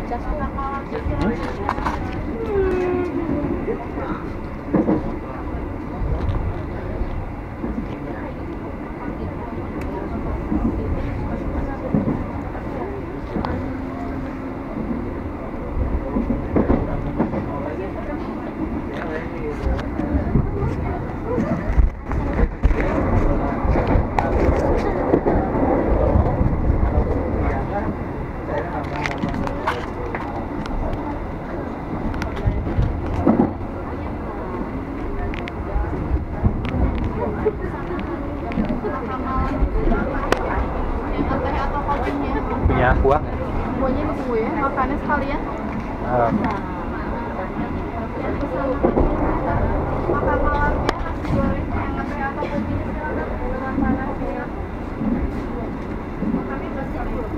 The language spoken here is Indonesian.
Punya kuah? Kuahnya ditunggu ya, makannya sekalian. Makan malamnya nasi goreng yang teh atau kopinya silakan dengan panas ya. Makannya sekalian.